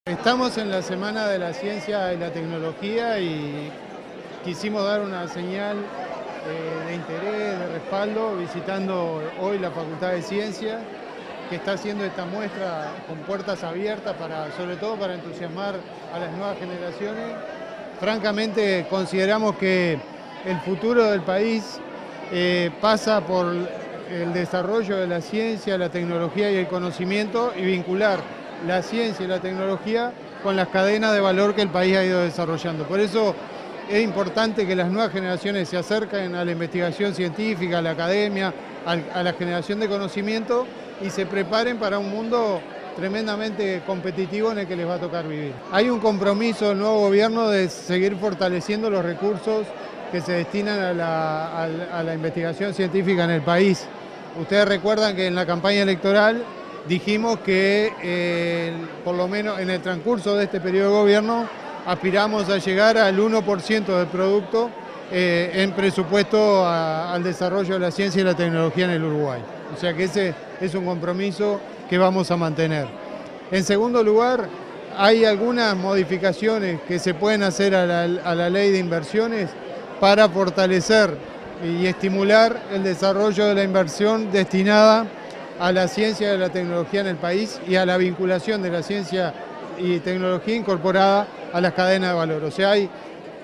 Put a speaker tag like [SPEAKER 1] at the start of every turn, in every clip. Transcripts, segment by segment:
[SPEAKER 1] Estamos en la Semana de la Ciencia y la Tecnología y quisimos dar una señal de interés, de respaldo, visitando hoy la Facultad de Ciencias, que está haciendo esta muestra con puertas abiertas, sobre todo para entusiasmar a las nuevas generaciones. Francamente, consideramos que el futuro del país pasa por el desarrollo de la ciencia, la tecnología y el conocimiento, y vincular la ciencia y la tecnología con las cadenas de valor que el país ha ido desarrollando. Por eso es importante que las nuevas generaciones se acerquen a la investigación científica, a la academia, a la generación de conocimiento y se preparen para un mundo tremendamente competitivo en el que les va a tocar vivir. Hay un compromiso del nuevo gobierno de seguir fortaleciendo los recursos que se destinan a la investigación científica en el país. Ustedes recuerdan que en la campaña electoral dijimos que por lo menos en el transcurso de este periodo de gobierno aspiramos a llegar al 1% del producto en presupuesto al desarrollo de la ciencia y la tecnología en el Uruguay. O sea que ese es un compromiso que vamos a mantener. En segundo lugar, hay algunas modificaciones que se pueden hacer a la ley de inversiones para fortalecer y estimular el desarrollo de la inversión destinada a la ciencia y la tecnología en el país y a la vinculación de la ciencia y tecnología incorporada a las cadenas de valor. O sea, hay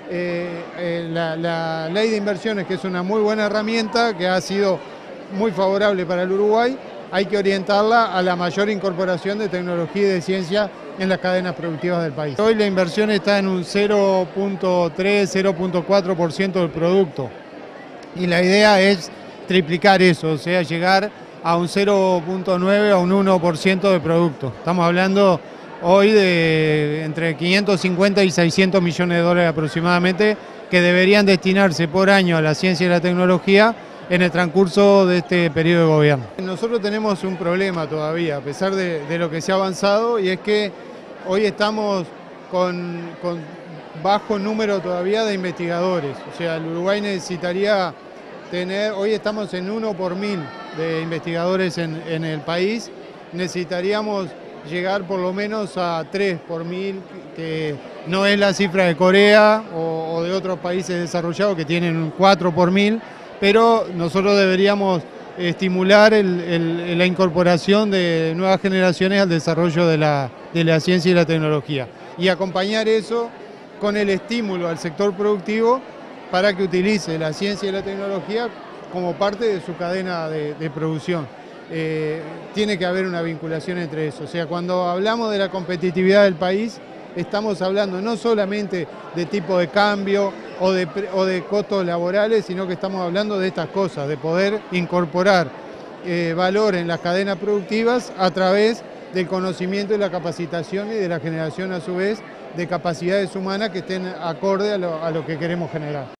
[SPEAKER 1] la ley de inversiones, que es una muy buena herramienta, que ha sido muy favorable para el Uruguay, hay que orientarla a la mayor incorporación de tecnología y de ciencia en las cadenas productivas del país. Hoy la inversión está en un 0.3-0.4% del producto y la idea es triplicar eso, o sea, llegar a un 0.9 a un 1% de producto. Estamos hablando hoy de entre 550 y 600 millones de dólares aproximadamente que deberían destinarse por año a la ciencia y la tecnología en el transcurso de este periodo de gobierno. Nosotros tenemos un problema todavía, a pesar de lo que se ha avanzado, y es que hoy estamos con bajo número todavía de investigadores. O sea, el Uruguay necesitaría hoy estamos en 1 por 1000 de investigadores en el país, necesitaríamos llegar por lo menos a 3 por 1000, que no es la cifra de Corea o de otros países desarrollados que tienen 4 por 1000, pero nosotros deberíamos estimular la incorporación de nuevas generaciones al desarrollo de la ciencia y la tecnología y acompañar eso con el estímulo al sector productivo para que utilice la ciencia y la tecnología como parte de su cadena de producción. Tiene que haber una vinculación entre eso. O sea, cuando hablamos de la competitividad del país, estamos hablando no solamente de tipo de cambio o de costos laborales, sino que estamos hablando de estas cosas, de poder incorporar valor en las cadenas productivas a través del conocimiento y la capacitación y de la generación a su vez de capacidades humanas que estén acorde a lo que queremos generar.